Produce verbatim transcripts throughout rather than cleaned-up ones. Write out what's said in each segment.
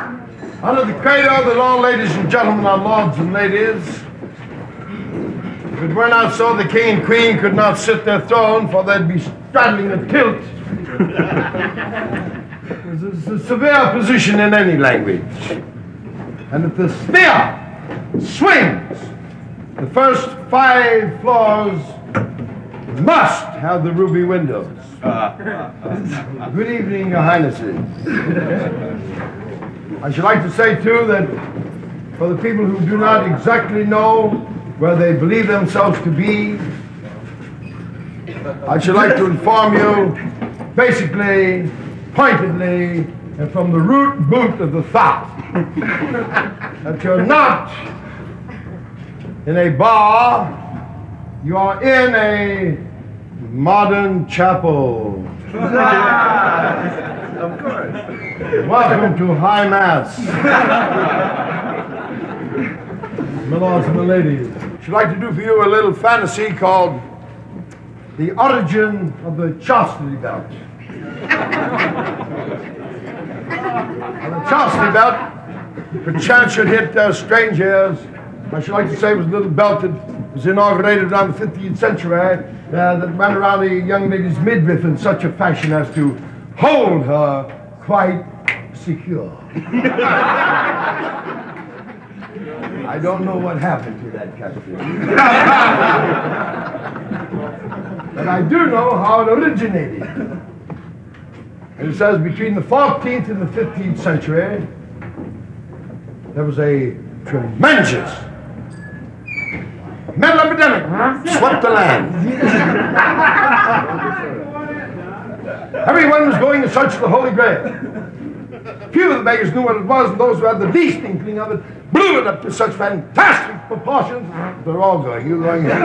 Under the credo that all ladies and gentlemen are lords and ladies, if it were not so, the king and queen could not sit their throne, for they'd be straddling a tilt. It's a severe position in any language. And if the sphere swings, the first five floors must have the ruby windows. Good evening, Your Highnesses. I should like to say, too, that for the people who do not exactly know where they believe themselves to be, I should like to inform you, basically, pointedly, and from the root boot of the thought, that you're not in a bar, you are in a modern chapel. Of course. Welcome to High Mass. My lords and my ladies, I should like to do for you a little fantasy called The Origin of the Chasty Belt. Now, the Chasty Belt, perchance should hit uh, strange ears. I should like to say it was a little belt that was inaugurated around the fifteenth century, uh, that went around a young lady's midriff in such a fashion as to hold her quite secure. I don't know what happened to that captain. But I do know how it originated. And it says between the fourteenth and the fifteenth century, there was a tremendous metal epidemic swept the land. Everyone was going in search of the Holy Grail. Few of the beggars knew what it was, and those who had the least inkling of it blew it up to such fantastic proportions. They're all going, you're going here.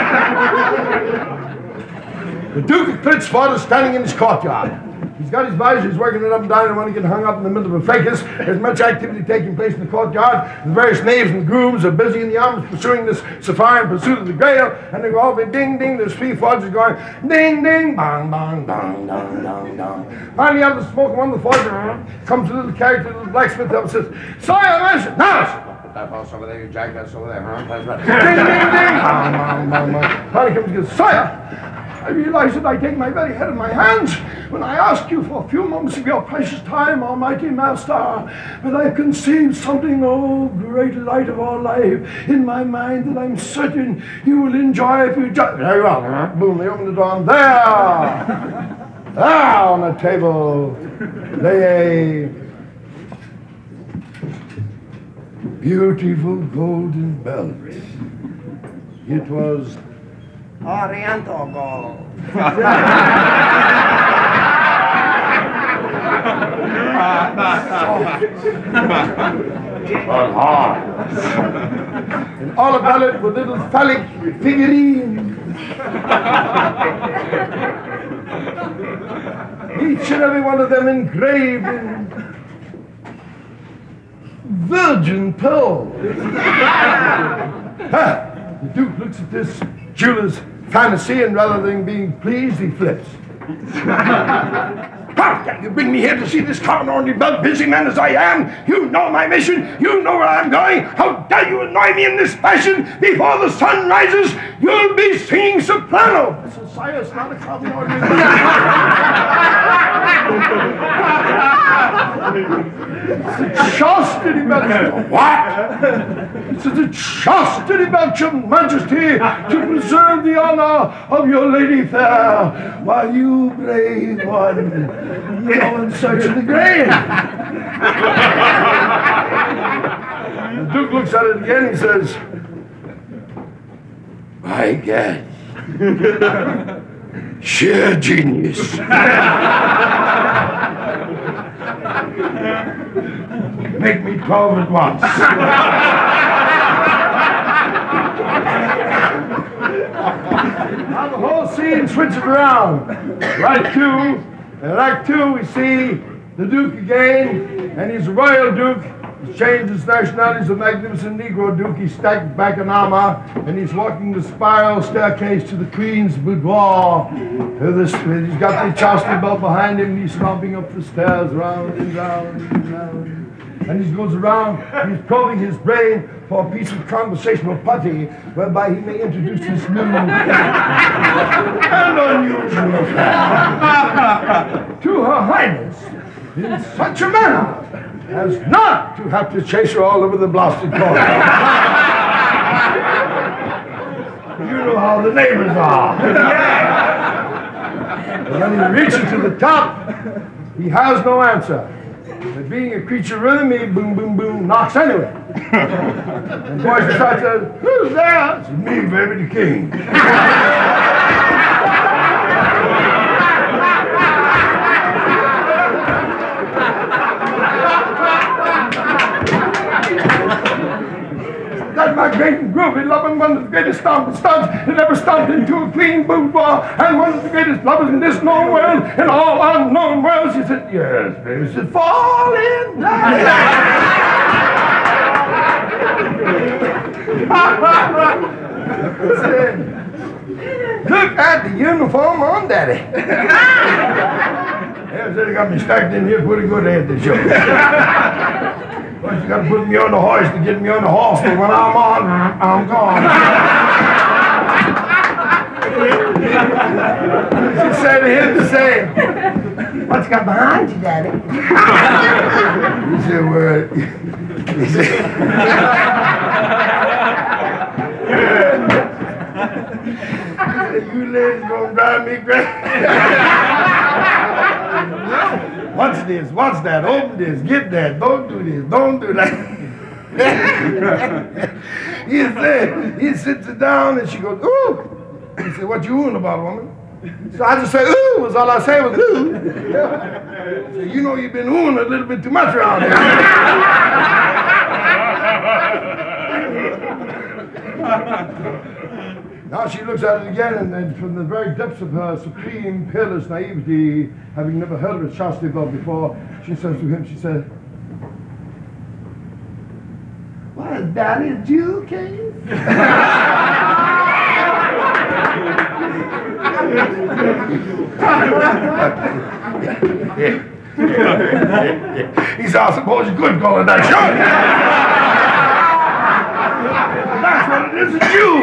The Duke of Klitsport is standing in his courtyard. He's got his visor, he's working it up and down, and when he gets hung up in the middle of a fracas, there's much activity taking place in the courtyard. The various knaves and grooms are busy in the arms pursuing this safari in pursuit of the Grail, and they go all ding ding, there's three forges going ding ding, bang bang, bang, dong, dong, dong. Finally, out of the smoke, one of the forges comes a little character, a little blacksmith up and says, Sire, Master, now, that house over there, you jack, that's over there, huh? That's right. Ding ding ding, bang, bang, bang, bang. Finally comes and goes, Sire, I realize that I take my very head in my hands when I ask you for a few moments of your precious time, Almighty Master, but I conceived something, oh, great light of all life, in my mind that I'm certain you will enjoy if you just... Very well. Boom, they open the door, and there, there on the table lay a beautiful golden belt. It was Oriental gold. And all about it were little phallic figurines. Each and every one of them engraved in virgin pearl. Ah, the Duke looks at this jeweler's fantasy, and rather than being pleased, he flips. How can you bring me here to see this common ornery belt, busy man as I am? You know my mission. You know where I'm going. How dare you annoy me in this fashion? Before the sun rises, you'll be singing soprano. I said, Sire, it's not a common ornery belt. It's a chastity belt. What? It's a chastity belt, Your Majesty, to preserve the honor of your lady fair, while you, brave one, go in search of the Grail. The Duke looks at it again, he says, by gad, sheer genius. Make me twelve at once. Now the whole scene switches around. Right two, in Act Two, we see the Duke again, and he's a royal Duke. He's changed his nationality. He's a magnificent Negro Duke. He's stacked back in armor, and he's walking the spiral staircase to the Queen's boudoir. This, he's got the Chasty Belt behind him, and he's stomping up the stairs, round and round and round. And he goes around, he's probing his brain for a piece of conversational putty whereby he may introduce this new and unusual fact to Her Highness in such a manner as not to have to chase her all over the blasted courtyard. You know how the neighbors are. And when he reaches to the top, he has no answer. But being a creature rhythm, he boom, boom, boom, knocks anyway. And voice inside says, "Who's there?" It's me, baby, the king. That's my great and groovy loving, one of the greatest stomping studs that ever stomped into a clean boudoir, and one of the greatest lovers in this known world, in all unknown worlds. She said, "Yes, baby." She said, "Fall in love." Said, "Look at the uniform on Daddy." Yeah, said, "They got me stacked in here pretty good at the show." But you got to put me on the horse to get me on the horse, but when I'm on, I'm gone. She said to him to say, "What you got behind you, Daddy?" He said, "Well," he said, "You ladies gonna drive me crazy." What's this? What's that? Open this. Get that. Don't do this. Don't do that. He said, he sits her down and she goes, "Ooh." He said, "What you oohing about, woman?" So I just say, "Ooh," was all I say was ooh. So you know you've been oohing a little bit too much around here. Now she looks at it again, and then from the very depths of her supreme, peerless naivety, having never heard of a Chasty Belt before, she says to him, she said, "What, Daddy, a Jew case?" He said, "I suppose you could call it that, sure." That's what it is, a Jew.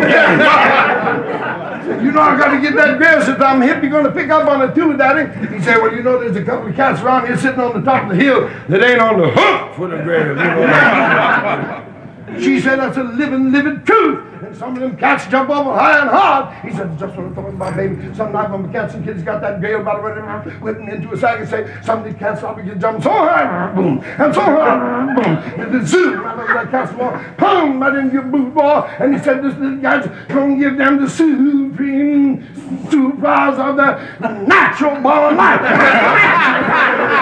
"You know I got to get that grail since I'm hip. You're going to pick up on it too, Daddy." He said, "Well, you know there's a couple of cats around here sitting on the top of the hill that ain't on the hook for the grail." You know that. She said, "That's a living, living truth. And some of them cats jump over high and hard." He said, "Just what I'm talking about, baby. Some night when the cats and kids got that grail about whipping into a sack and say, some of these cats ought to get jumped so high, boom, and so high, boom, and then zoom right over that cat's wall, boom, right into your boot ball." And he said, "This little guy's going to give them the supreme surprise of the natural born life."